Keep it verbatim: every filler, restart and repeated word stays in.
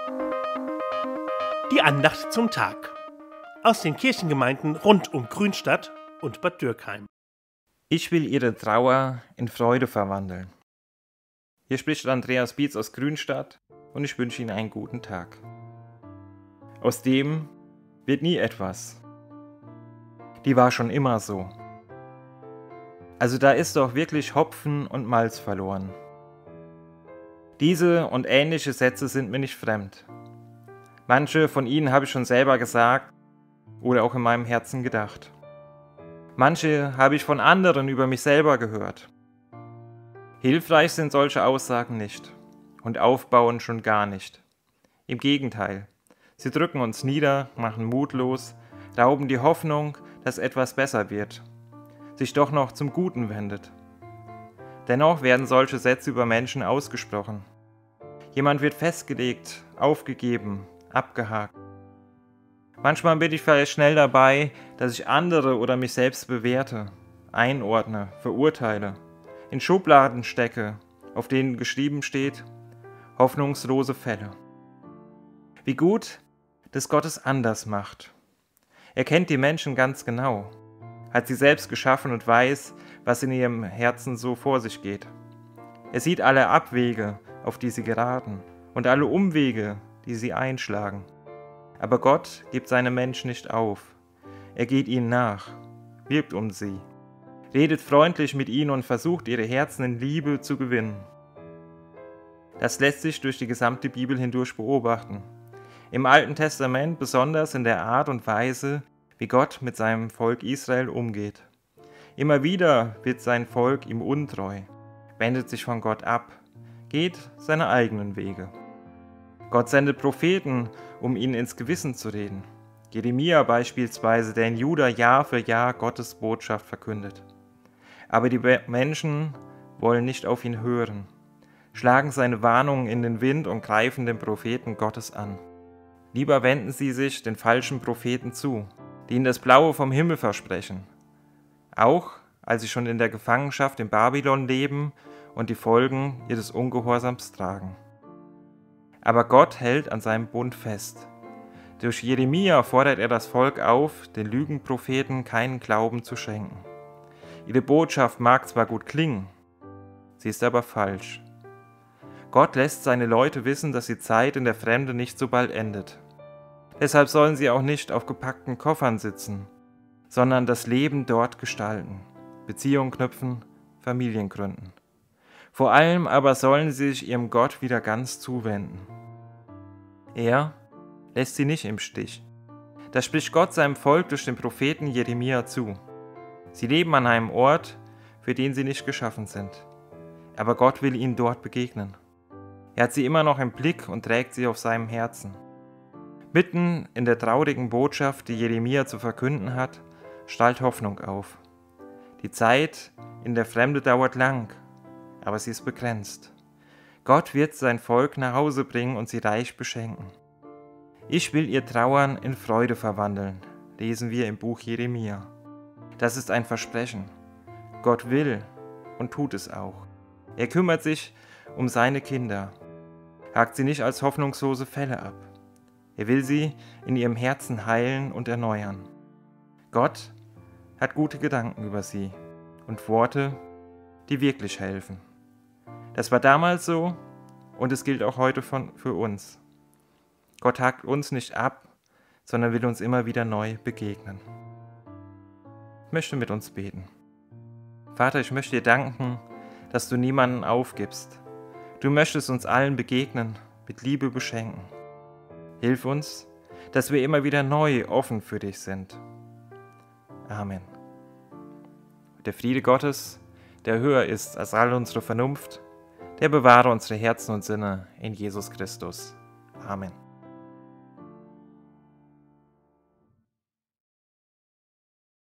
Die Andacht zum Tag aus den Kirchengemeinden rund um Grünstadt und Bad Dürkheim. Ich will ihre Trauer in Freude verwandeln. Hier spricht Andreas Bietz aus Grünstadt und ich wünsche Ihnen einen guten Tag. Aus dem wird nie etwas. Die war schon immer so. Also da ist doch wirklich Hopfen und Malz verloren. Diese und ähnliche Sätze sind mir nicht fremd. Manche von ihnen habe ich schon selber gesagt oder auch in meinem Herzen gedacht. Manche habe ich von anderen über mich selber gehört. Hilfreich sind solche Aussagen nicht und aufbauend schon gar nicht. Im Gegenteil, sie drücken uns nieder, machen mutlos, rauben die Hoffnung, dass etwas besser wird, sich doch noch zum Guten wendet. Dennoch werden solche Sätze über Menschen ausgesprochen. Jemand wird festgelegt, aufgegeben, abgehakt. Manchmal bin ich vielleicht schnell dabei, dass ich andere oder mich selbst bewerte, einordne, verurteile, in Schubladen stecke, auf denen geschrieben steht, hoffnungslose Fälle. Wie gut, dass Gott es anders macht. Er kennt die Menschen ganz genau, hat sie selbst geschaffen und weiß, was in ihrem Herzen so vor sich geht. Er sieht alle Abwege, auf die sie geraten, und alle Umwege, die sie einschlagen. Aber Gott gibt seine Menschen nicht auf. Er geht ihnen nach, wirbt um sie, redet freundlich mit ihnen und versucht, ihre Herzen in Liebe zu gewinnen. Das lässt sich durch die gesamte Bibel hindurch beobachten. Im Alten Testament besonders in der Art und Weise, wie Gott mit seinem Volk Israel umgeht. Immer wieder wird sein Volk ihm untreu, wendet sich von Gott ab, geht seine eigenen Wege. Gott sendet Propheten, um ihnen ins Gewissen zu reden. Jeremia beispielsweise, der in Juda Jahr für Jahr Gottes Botschaft verkündet. Aber die Menschen wollen nicht auf ihn hören, schlagen seine Warnungen in den Wind und greifen den Propheten Gottes an. Lieber wenden sie sich den falschen Propheten zu, die ihnen das Blaue vom Himmel versprechen. Auch als sie schon in der Gefangenschaft in Babylon leben und die Folgen ihres Ungehorsams tragen. Aber Gott hält an seinem Bund fest. Durch Jeremia fordert er das Volk auf, den Lügenpropheten keinen Glauben zu schenken. Ihre Botschaft mag zwar gut klingen, sie ist aber falsch. Gott lässt seine Leute wissen, dass die Zeit in der Fremde nicht so bald endet. Deshalb sollen sie auch nicht auf gepackten Koffern sitzen, sondern das Leben dort gestalten, Beziehungen knüpfen, Familien gründen. Vor allem aber sollen sie sich ihrem Gott wieder ganz zuwenden. Er lässt sie nicht im Stich. Das spricht Gott seinem Volk durch den Propheten Jeremia zu. Sie leben an einem Ort, für den sie nicht geschaffen sind. Aber Gott will ihnen dort begegnen. Er hat sie immer noch im Blick und trägt sie auf seinem Herzen. Mitten in der traurigen Botschaft, die Jeremia zu verkünden hat, strahlt Hoffnung auf. Die Zeit in der Fremde dauert lang, aber sie ist begrenzt. Gott wird sein Volk nach Hause bringen und sie reich beschenken. Ich will ihr Trauern in Freude verwandeln, lesen wir im Buch Jeremia. Das ist ein Versprechen. Gott will und tut es auch. Er kümmert sich um seine Kinder, hakt sie nicht als hoffnungslose Fälle ab. Er will sie in ihrem Herzen heilen und erneuern. Gott hat gute Gedanken über sie und Worte, die wirklich helfen. Das war damals so und es gilt auch heute von, für uns. Gott hakt uns nicht ab, sondern will uns immer wieder neu begegnen. Ich möchte mit uns beten. Vater, ich möchte dir danken, dass du niemanden aufgibst. Du möchtest uns allen begegnen, mit Liebe beschenken. Hilf uns, dass wir immer wieder neu offen für dich sind. Amen. Der Friede Gottes, der höher ist als all unsere Vernunft, der bewahre unsere Herzen und Sinne in Jesus Christus. Amen.